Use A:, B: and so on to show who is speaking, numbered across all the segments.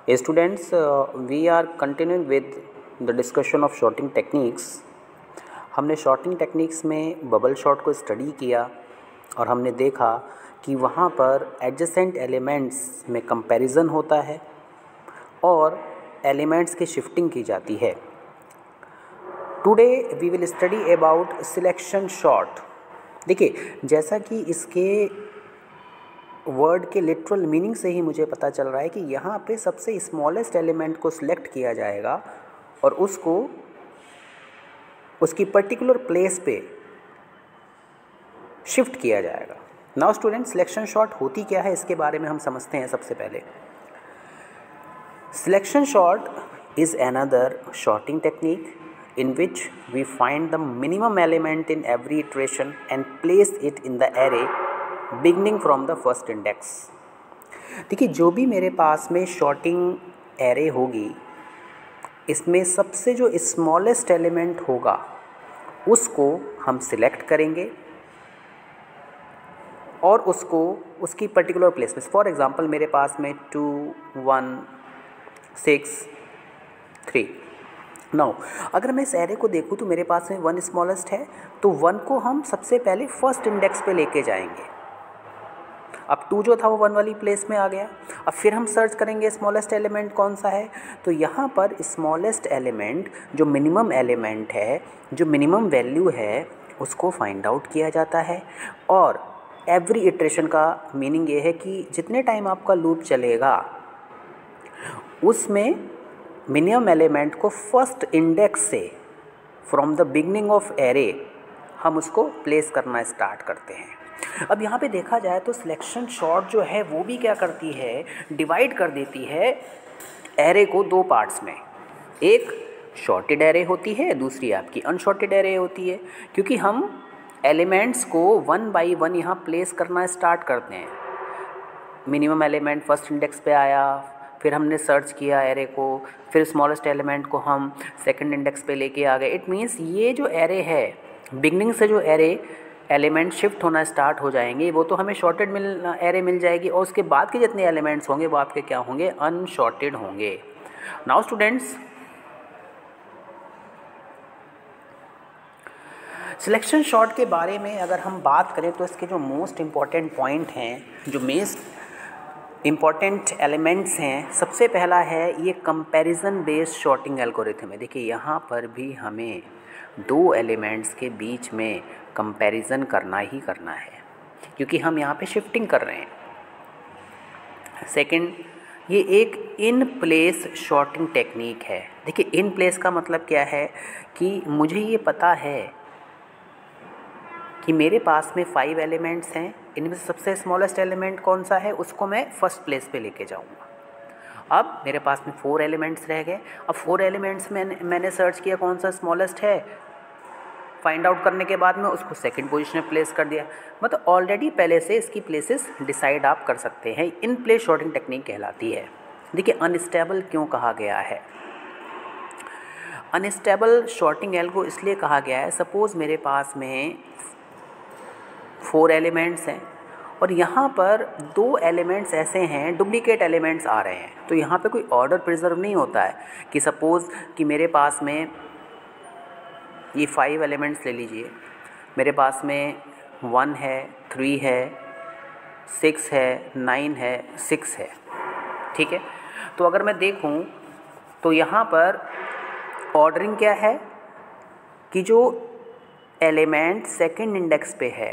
A: Students, we are continuing with the discussion of sorting techniques. हमने sorting techniques में bubble sort को study किया और हमने देखा कि वहाँ पर एडजेसेंट एलिमेंट्स में कंपैरिजन होता है और एलिमेंट्स की शिफ्टिंग की जाती है. Today we will study about selection sort. देखिए, जैसा कि इसके वर्ड के लिटरल मीनिंग से ही मुझे पता चल रहा है कि यहाँ पे सबसे स्मॉलेस्ट एलिमेंट को सिलेक्ट किया जाएगा और उसको उसकी पर्टिकुलर प्लेस पे शिफ्ट किया जाएगा. नाउ स्टूडेंट, सिलेक्शन शॉर्ट होती क्या है इसके बारे में हम समझते हैं. सबसे पहले selection sort is another sorting technique in which we find the minimum element in every iteration and place it in the array beginning from the first index. देखिए, जो भी मेरे पास में शॉर्टिंग एरे होगी इसमें सबसे जो स्मॉलेस्ट एलिमेंट होगा उसको हम सिलेक्ट करेंगे और उसको उसकी पर्टिकुलर प्लेस में. फॉर एग्जांपल मेरे पास में 2 1 6 3. नाउ अगर मैं इस एरे को देखूँ तो मेरे पास में 1 स्मॉलेस्ट है, तो 1 को हम सबसे पहले फर्स्ट इंडेक्स पे लेके जाएंगे. अब 2 जो था वो 1 वाली प्लेस में आ गया. अब फिर हम सर्च करेंगे स्मॉलेस्ट एलिमेंट कौन सा है, तो यहाँ पर स्मॉलेस्ट एलिमेंट जो मिनिमम एलिमेंट है, जो मिनिमम वैल्यू है, उसको फाइंड आउट किया जाता है. और एवरी इटरेशन का मीनिंग ये है कि जितने टाइम आपका लूप चलेगा उसमें मिनिमम एलिमेंट को फर्स्ट इंडेक्स से from the beginning of array हम उसको प्लेस करना स्टार्ट करते हैं. अब यहाँ पे देखा जाए तो सिलेक्शन शॉर्ट जो है वो भी क्या करती है, डिवाइड कर देती है एरे को 2 पार्ट्स में. एक शॉर्टेड एरे होती है, दूसरी आपकी अनशॉर्टेड एरे होती है. क्योंकि हम एलिमेंट्स को 1 बाई 1 यहाँ प्लेस करना स्टार्ट करते हैं. मिनिमम एलिमेंट फर्स्ट इंडेक्स पे आया, फिर हमने सर्च किया एरे को, फिर स्मॉलेस्ट एलिमेंट को हम सेकंड इंडेक्स पे लेके आ गए. इट मीन्स ये जो एरे है, बिगनिंग से जो एरे एलिमेंट शिफ्ट होना स्टार्ट हो जाएंगे वो तो हमें शॉर्टेड एरे मिल जाएगी और उसके बाद के जितने एलिमेंट्स होंगे वो आपके क्या होंगे, अनशॉर्टेड होंगे. नाउ स्टूडेंट्स, सिलेक्शन शॉर्ट के बारे में अगर हम बात करें तो इसके जो मोस्ट इम्पॉर्टेंट पॉइंट हैं, जो इम्पॉर्टेंट एलिमेंट्स हैं, सबसे पहला है ये कंपैरिजन बेस्ड शॉर्टिंग एल्गोरिथम है. देखिए, यहाँ पर भी हमें 2 एलिमेंट्स के बीच में कंपैरिजन करना ही करना है क्योंकि हम यहाँ पे शिफ्टिंग कर रहे हैं. सेकंड, ये एक इन प्लेस शॉर्टिंग टेक्निक है. देखिए, इन प्लेस का मतलब क्या है कि मुझे ये पता है कि मेरे पास में 5 एलिमेंट्स हैं, इनमें से सबसे स्मॉलेस्ट एलिमेंट कौन सा है उसको मैं फर्स्ट प्लेस पे लेके जाऊंगा. अब मेरे पास में 4 एलिमेंट्स रह गए. अब 4 एलिमेंट्स में मैंने सर्च किया कौन सा स्मॉलेस्ट है, फाइंड आउट करने के बाद में उसको सेकंड पोजीशन में प्लेस कर दिया. मतलब ऑलरेडी पहले से इसकी प्लेसेस डिसाइड आप कर सकते हैं. इन प्लेस शॉर्टिंग टेक्निक कहलाती है. देखिए, अनस्टेबल क्यों कहा गया है? अनस्टेबल शॉर्टिंग एल्गो इसलिए कहा गया है, सपोज़ मेरे पास में 4 एलिमेंट्स हैं और यहाँ पर 2 एलिमेंट्स ऐसे हैं, डुप्लीकेट एलिमेंट्स आ रहे हैं, तो यहाँ पे कोई ऑर्डर प्रिजर्व नहीं होता है. कि सपोज़ कि मेरे पास में ये 5 एलिमेंट्स ले लीजिए, मेरे पास में 1 है, 3 है, 6 है, 9 है, 6 है. ठीक है, तो अगर मैं देखूँ तो यहाँ पर ऑर्डरिंग क्या है कि जो एलिमेंट सेकंड इंडेक्स पे है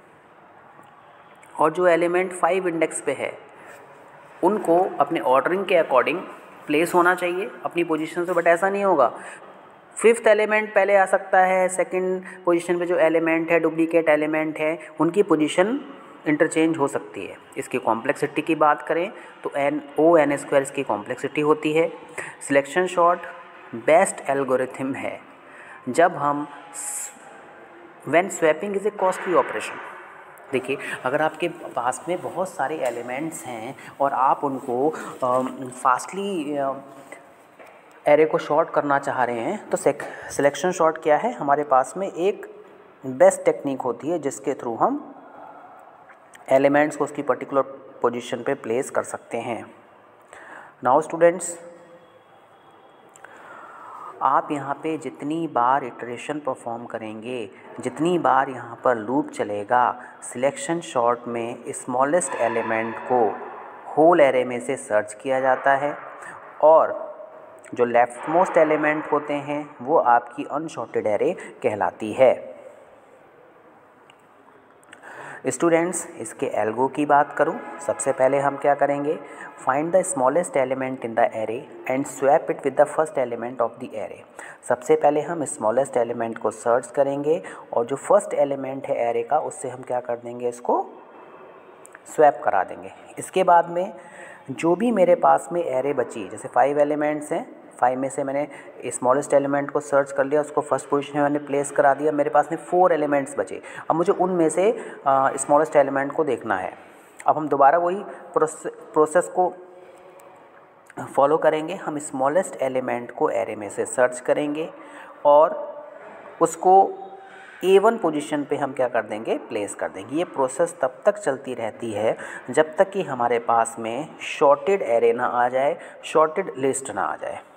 A: और जो एलिमेंट 5 इंडेक्स पे है उनको अपने ऑर्डरिंग के अकॉर्डिंग प्लेस होना चाहिए अपनी पोजीशन से. बट ऐसा नहीं होगा. 5th एलिमेंट पहले आ सकता है, सेकंड पोजीशन पे जो एलिमेंट है, डुप्लीकेट एलिमेंट है, उनकी पोजीशन इंटरचेंज हो सकती है. इसकी कॉम्प्लेक्सिटी की बात करें तो n² इसकी कॉम्प्लेक्सिटी होती है. सिलेक्शन शॉर्ट बेस्ट एल्गोरिथम है जब हम when swapping is a costly operation. देखिए, अगर आपके पास में बहुत सारे एलिमेंट्स हैं और आप उनको फास्टली एरे को शॉर्ट करना चाह रहे हैं तो सिलेक्शन शॉर्ट क्या है, हमारे पास में एक बेस्ट टेक्निक होती है जिसके थ्रू हम एलिमेंट्स को उसकी पर्टिकुलर पोजीशन पे प्लेस कर सकते हैं. नाउ स्टूडेंट्स, आप यहाँ पे जितनी बार इटरेशन परफॉर्म करेंगे, जितनी बार यहाँ पर लूप चलेगा, सिलेक्शन शॉर्ट में स्मॉलेस्ट एलिमेंट को होल एरे में से सर्च किया जाता है और जो लेफ्ट मोस्ट एलिमेंट होते हैं वो आपकी अनसॉर्टेड एरे कहलाती है। स्टूडेंट्स, इसके एल्गो की बात करूं, सबसे पहले हम क्या करेंगे, find the smallest element in the array and swap it with the first element of the array. सबसे पहले हम स्मॉलेस्ट एलिमेंट को सर्च करेंगे और जो फर्स्ट एलिमेंट है एरे का उससे हम क्या कर देंगे, इसको स्वैप करा देंगे। इसके बाद में जो भी मेरे पास में एरे बची, जैसे 5 एलिमेंट्स हैं, 5 में से मैंने स्मॉलेस्ट एलिमेंट को सर्च कर लिया, उसको फर्स्ट पोजीशन में मैंने प्लेस करा दिया, मेरे पास में 4 एलिमेंट्स बचे। अब मुझे उनमें से स्मॉलेस्ट एलिमेंट को देखना है। अब हम दोबारा वही प्रोसेस को फॉलो करेंगे। हम स्मॉलेस्ट एलिमेंट को एरे में से सर्च करेंगे और उसको A1 पोजीशन पे हम क्या कर देंगे, प्लेस कर देंगे। ये प्रोसेस तब तक चलती रहती है जब तक कि हमारे पास में शॉर्टेड एरे ना आ जाए, शॉर्टेड लिस्ट ना आ जाए।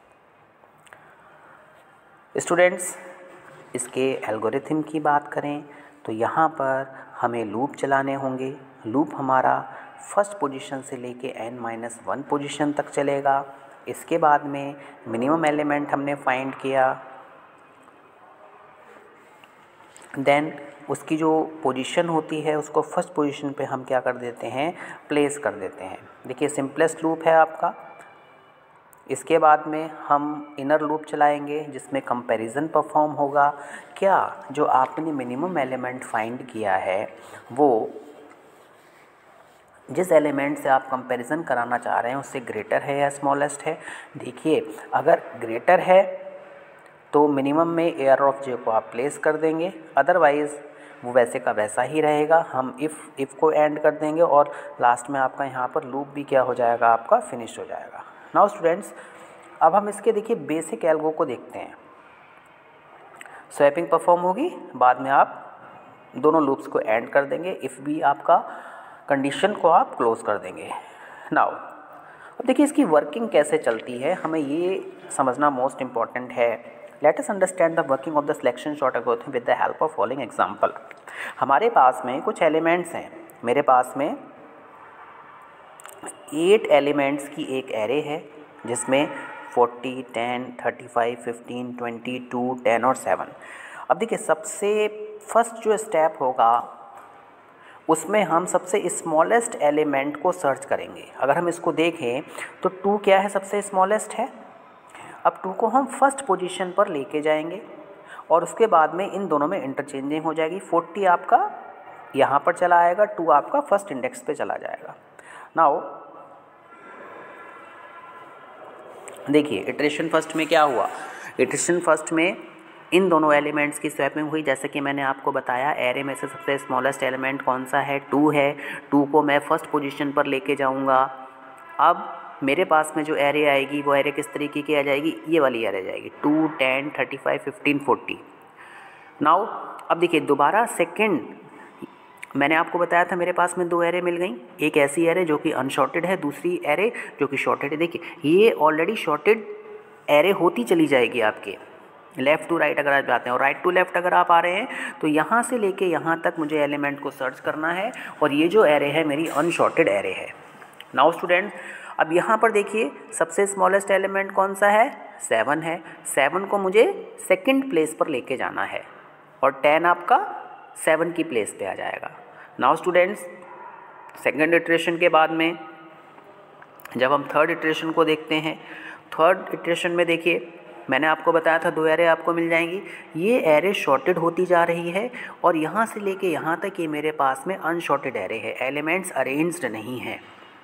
A: स्टूडेंट्स, इसके एल्गोरिथम की बात करें तो यहाँ पर हमें लूप चलाने होंगे। लूप हमारा फर्स्ट पोजीशन से लेके n-1 पोजीशन तक चलेगा। इसके बाद में मिनिमम एलिमेंट हमने फाइंड किया, देन उसकी जो पोजीशन होती है उसको फर्स्ट पोजीशन पे हम क्या कर देते हैं, प्लेस कर देते हैं। देखिए सिंपलेस्ट लूप है आपका। इसके बाद में हम इनर लूप चलाएंगे जिसमें कंपैरिजन परफॉर्म होगा। क्या जो आपने मिनिमम एलिमेंट फाइंड किया है वो जिस एलिमेंट से आप कंपैरिजन कराना चाह रहे हैं उससे ग्रेटर है या स्मॉलेस्ट है। देखिए अगर ग्रेटर है तो मिनिमम में एयर ऑफ जे को आप प्लेस कर देंगे, अदरवाइज़ वो वैसे का वैसा ही रहेगा। हम इफ़ को एंड कर देंगे और लास्ट में आपका यहाँ पर लूप भी क्या हो जाएगा, आपका फिनिश हो जाएगा। नाउ स्टूडेंट्स, अब हम इसके देखिए बेसिक एल्गो को देखते हैं। स्वैपिंग परफॉर्म होगी, बाद में आप दोनों लूप्स को एंड कर देंगे, इफ़ भी आपका कंडीशन को आप क्लोज कर देंगे। नाउ अब देखिए इसकी वर्किंग कैसे चलती है, हमें ये समझना मोस्ट इम्पॉर्टेंट है। Let us understand the working of the selection sort algorithm with the help of following example. हमारे पास में कुछ एलिमेंट्स हैं, मेरे पास में 8 एलिमेंट्स की एक एरे है जिसमें 40, 10, 35, 15, 20, 2, 10 और 7। अब देखिए सबसे फर्स्ट जो स्टेप होगा उसमें हम सबसे स्मॉलेस्ट एलिमेंट को सर्च करेंगे। अगर हम इसको देखें तो 2 क्या है, सबसे स्मॉलेस्ट है। अब 2 को हम फर्स्ट पोजीशन पर लेके जाएंगे और उसके बाद में इन दोनों में इंटरचेंजिंग हो जाएगी। 40 आपका यहाँ पर चला आएगा, 2 आपका फर्स्ट इंडेक्स पे चला जाएगा। नाउ देखिए इटरेशन फर्स्ट में क्या हुआ, इटरेशन फर्स्ट में इन दोनों एलिमेंट्स की स्वैपिंग हुई। जैसे कि मैंने आपको बताया एरे में से सबसे स्मॉलेस्ट एलिमेंट कौन सा है, 2 है। 2 को मैं फर्स्ट पोजीशन पर लेके जाऊंगा। अब मेरे पास में जो एरे आएगी वो एरे किस तरीके की आ जाएगी, ये वाली एरे जाएगी 2, 10, 35, 15, 40। नाउ अब देखिए दोबारा सेकंड मैंने आपको बताया था मेरे पास में 2 एरे मिल गई। एक ऐसी एरे जो कि अनशॉर्टेड है, दूसरी एरे जो कि शॉर्टेड है। देखिए ये ऑलरेडी शॉर्टेड एरे होती चली जाएगी आपके लेफ़्ट टू राइट अगर आप जाते हैं, और राइट टू लेफ़्ट अगर आप आ रहे हैं तो यहाँ से लेके यहाँ तक मुझे एलिमेंट को सर्च करना है और ये जो एरे है मेरी अनशॉर्टेड एरे है। नाउ स्टूडेंट, अब यहाँ पर देखिए सबसे स्मॉलेस्ट एलिमेंट कौन सा है, 7 है। 7 को मुझे सेकंड प्लेस पर लेके जाना है और 10 आपका 7 की प्लेस पे आ जाएगा। नाउ स्टूडेंट्स, सेकंड इटरेशन के बाद में जब हम थर्ड इटरेशन को देखते हैं, थर्ड इटरेशन में देखिए मैंने आपको बताया था 2 एरे आपको मिल जाएंगी। ये एरे शॉर्टेड होती जा रही है और यहाँ से लेके यहाँ तक ये मेरे पास में अनशॉर्टेड एरे है, एलिमेंट्स अरेंज्ड नहीं है।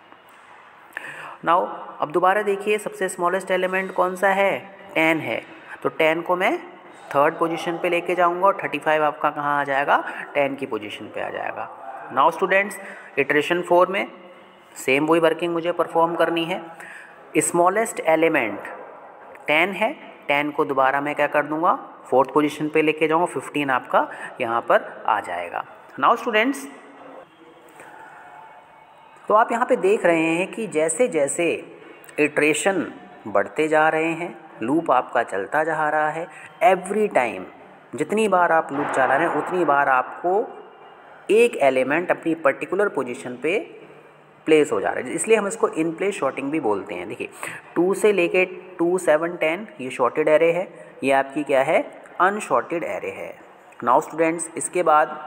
A: नाउ अब दोबारा देखिए सबसे स्मॉलेस्ट एलिमेंट कौन सा है, 10 है। तो 10 को मैं थर्ड पोजीशन पे लेके जाऊंगा और 35 आपका कहाँ आ जाएगा, 10 की पोजीशन पे आ जाएगा। नाउ स्टूडेंट्स, इटरेशन 4 में सेम वही वर्किंग मुझे परफॉर्म करनी है। स्मॉलेस्ट एलिमेंट 10 है, 10 को दोबारा मैं क्या कर दूंगा, फोर्थ पोजीशन पे लेके जाऊंगा, 15 आपका यहाँ पर आ जाएगा। नाउ स्टूडेंट्स, तो आप यहाँ पे देख रहे हैं कि जैसे जैसे इटरेशन बढ़ते जा रहे हैं, लूप आपका चलता जा रहा है। एवरी टाइम जितनी बार आप लूप चला रहे हैं उतनी बार आपको एक एलिमेंट अपनी पर्टिकुलर पोजीशन पे प्लेस हो जा रहा है, इसलिए हम इसको इन प्लेस शॉर्टिंग भी बोलते हैं। देखिए 2 से लेके 2, 7, 10 ये शॉर्टेड एरे है, ये आपकी क्या है, अनशॉर्टेड एरे है। नाउ स्टूडेंट्स, इसके बाद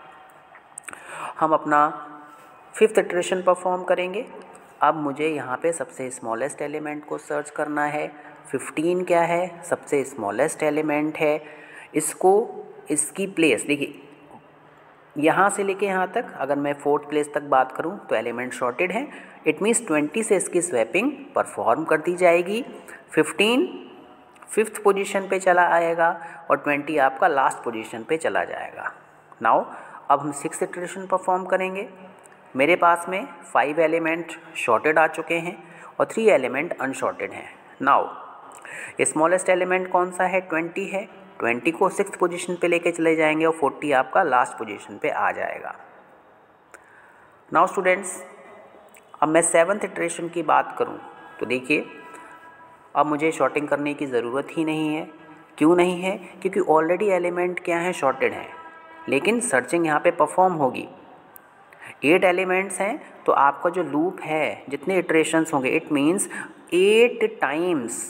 A: हम अपना 5th इटरेशन परफॉर्म करेंगे। अब मुझे यहाँ पे सबसे स्मॉलेस्ट एलिमेंट को सर्च करना है। 15 क्या है, सबसे स्मॉलेस्ट एलिमेंट है। इसकी प्लेस देखिए, यहाँ से लेके यहाँ तक अगर मैं 4th प्लेस तक बात करूँ तो एलिमेंट शॉर्टेड है। इट मीन्स 20 से इसकी स्वैपिंग परफॉर्म कर दी जाएगी। 15 5th पोजीशन पे चला आएगा और 20 आपका लास्ट पोजीशन पे चला जाएगा। नाउ अब हम 6th इटरेशन परफॉर्म करेंगे। मेरे पास में 5 एलिमेंट शॉर्टेड आ चुके हैं और 3 एलिमेंट अनशॉर्टेड हैं। नाउ स्मॉलेस्ट एलिमेंट कौन सा है, 20 है। 20 को 6th पोजीशन पे लेके चले जाएंगे और 40 आपका लास्ट पोजीशन पे आ जाएगा। नाउ स्टूडेंट्स, अब मैं 7th इटरेशन की बात करूं तो देखिए, अब मुझे शॉर्टिंग करने की ज़रूरत ही नहीं है। क्यों नहीं है, क्योंकि ऑलरेडी एलिमेंट क्या हैं, शॉर्टेड हैं, लेकिन सर्चिंग यहाँ पे परफॉर्म होगी। 8 एलिमेंट्स हैं तो आपका जो लूप है, जितने इटरेशंस होंगे, इट मीन्स 8 टाइम्स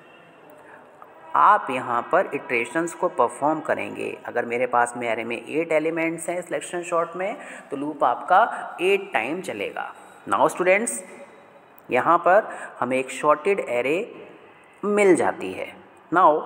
A: आप यहाँ पर इटरेशंस को परफॉर्म करेंगे। अगर मेरे पास में एरे में 8 एलिमेंट्स हैं सिलेक्शन शॉर्ट में, तो लूप आपका 8 टाइम चलेगा। नाउ स्टूडेंट्स, यहाँ पर हमें एक शॉर्टेड एरे मिल जाती है। नाउ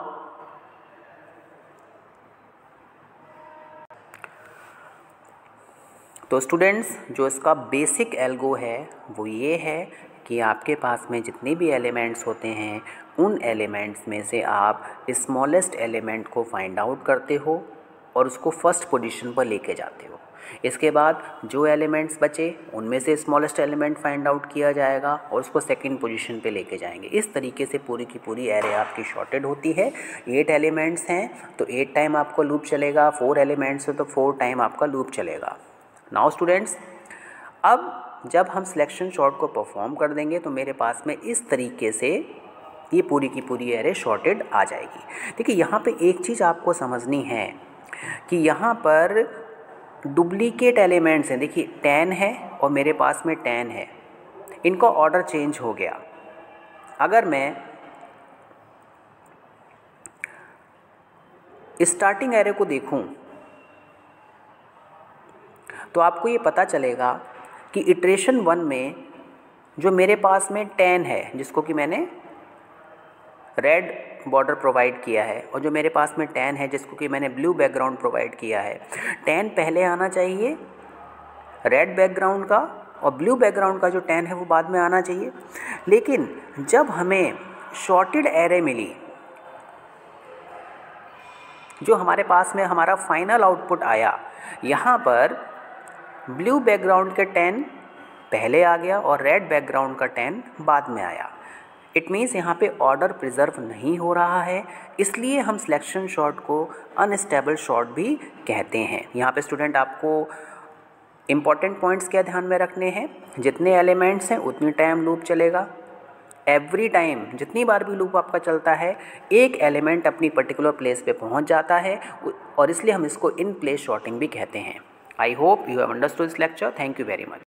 A: तो स्टूडेंट्स, जो इसका बेसिक एल्गो है वो ये है कि आपके पास में जितने भी एलिमेंट्स होते हैं उन एलिमेंट्स में से आप स्मॉलेस्ट एलिमेंट को फाइंड आउट करते हो और उसको फर्स्ट पोजीशन पर लेके जाते हो। इसके बाद जो एलिमेंट्स बचे उनमें से स्मॉलेस्ट एलिमेंट फाइंड आउट किया जाएगा और उसको सेकंड पोजीशन पे लेके जाएंगे। इस तरीके से पूरी की पूरी एरे आपकी शॉर्टेड होती है। 8 एलिमेंट्स हैं तो 8 टाइम आपको लूप चलेगा, 4 एलिमेंट्स हैं तो 4 टाइम आपका लूप चलेगा। नाउ स्टूडेंट्स, अब जब हम सिलेक्शन शॉर्ट को परफॉर्म कर देंगे तो मेरे पास में इस तरीके से ये पूरी की पूरी एरे शॉर्टेड आ जाएगी। देखिए, यहाँ पे एक चीज़ आपको समझनी है कि यहाँ पर डुप्लीकेट एलिमेंट्स हैं। देखिए 10 है और मेरे पास में 10 है, इनका ऑर्डर चेंज हो गया। अगर मैं स्टार्टिंग एरे को देखूं तो आपको ये पता चलेगा कि इटरेशन 1 में जो मेरे पास में 10 है, जिसको कि मैंने रेड बॉर्डर प्रोवाइड किया है, और जो मेरे पास में 10 है जिसको कि मैंने ब्लू बैकग्राउंड प्रोवाइड किया है, 10 पहले आना चाहिए रेड बैकग्राउंड का और ब्लू बैकग्राउंड का जो 10 है वो बाद में आना चाहिए। लेकिन जब हमें शॉर्टेड एरे मिली, जो हमारे पास में हमारा फाइनल आउटपुट आया, यहाँ पर ब्लू बैकग्राउंड के 10 पहले आ गया और रेड बैकग्राउंड का 10 बाद में आया। इट मीन्स यहाँ पे ऑर्डर प्रिजर्व नहीं हो रहा है, इसलिए हम सिलेक्शन शॉर्ट को अनस्टेबल शॉर्ट भी कहते हैं। यहाँ पे स्टूडेंट आपको इम्पॉर्टेंट पॉइंट्स क्या ध्यान में रखने हैं, जितने एलिमेंट्स हैं उतनी टाइम लूप चलेगा। एवरी टाइम जितनी बार भी लूप आपका चलता है, एक एलिमेंट अपनी पर्टिकुलर प्लेस पे पहुंच जाता है और इसलिए हम इसको इन प्लेस शॉर्टिंग भी कहते हैं। I hope you have understood this lecture. Thank you very much.